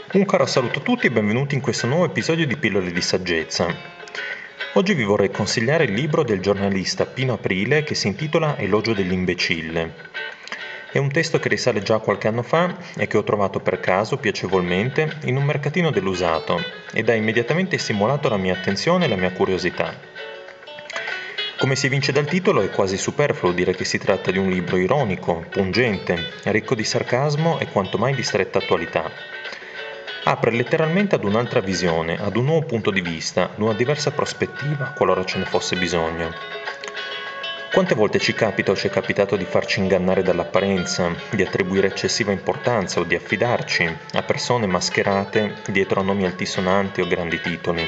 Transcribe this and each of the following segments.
Un caro saluto a tutti e benvenuti in questo nuovo episodio di Pillole di Saggezza. Oggi vi vorrei consigliare il libro del giornalista Pino Aprile che si intitola Elogio dell'imbecille. È un testo che risale già a qualche anno fa e che ho trovato per caso, piacevolmente, in un mercatino dell'usato ed ha immediatamente stimolato la mia attenzione e la mia curiosità. Come si evince dal titolo, è quasi superfluo dire che si tratta di un libro ironico, pungente, ricco di sarcasmo e quanto mai di stretta attualità. Apre letteralmente ad un'altra visione, ad un nuovo punto di vista, ad una diversa prospettiva, qualora ce ne fosse bisogno. Quante volte ci capita o ci è capitato di farci ingannare dall'apparenza, di attribuire eccessiva importanza o di affidarci a persone mascherate dietro a nomi altisonanti o grandi titoli?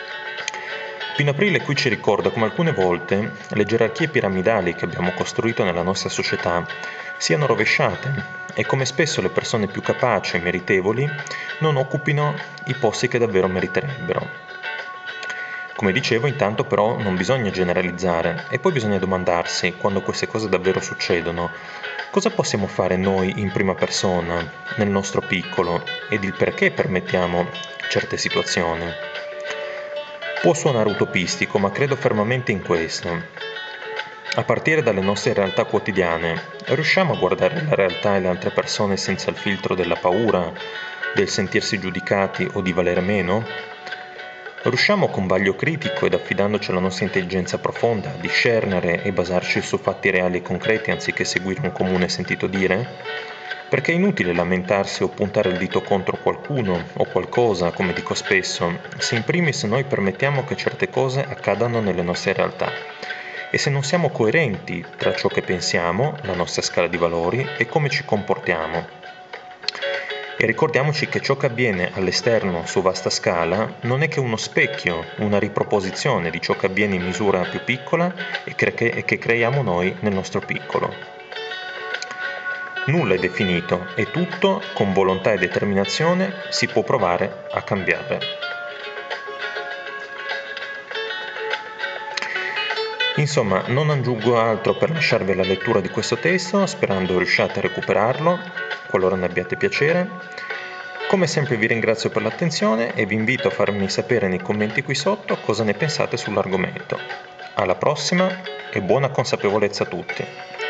Pino Aprile qui ci ricorda come alcune volte le gerarchie piramidali che abbiamo costruito nella nostra società siano rovesciate e come spesso le persone più capaci e meritevoli non occupino i posti che davvero meriterebbero. Come dicevo, intanto però non bisogna generalizzare e poi bisogna domandarsi, quando queste cose davvero succedono, cosa possiamo fare noi in prima persona, nel nostro piccolo, ed il perché permettiamo certe situazioni. Può suonare utopistico, ma credo fermamente in questo. A partire dalle nostre realtà quotidiane, riusciamo a guardare la realtà e le altre persone senza il filtro della paura, del sentirsi giudicati o di valere meno? Riusciamo con vaglio critico ed affidandoci alla nostra intelligenza profonda a discernere e basarci su fatti reali e concreti anziché seguire un comune sentito dire? Perché è inutile lamentarsi o puntare il dito contro qualcuno o qualcosa, come dico spesso, se in primis noi permettiamo che certe cose accadano nelle nostre realtà e se non siamo coerenti tra ciò che pensiamo, la nostra scala di valori e come ci comportiamo. E ricordiamoci che ciò che avviene all'esterno su vasta scala non è che uno specchio, una riproposizione di ciò che avviene in misura più piccola e che creiamo noi nel nostro piccolo. Nulla è definito e tutto, con volontà e determinazione, si può provare a cambiare. Insomma, non aggiungo altro per lasciarvi la lettura di questo testo, sperando riusciate a recuperarlo, qualora ne abbiate piacere. Come sempre vi ringrazio per l'attenzione e vi invito a farmi sapere nei commenti qui sotto cosa ne pensate sull'argomento. Alla prossima e buona consapevolezza a tutti!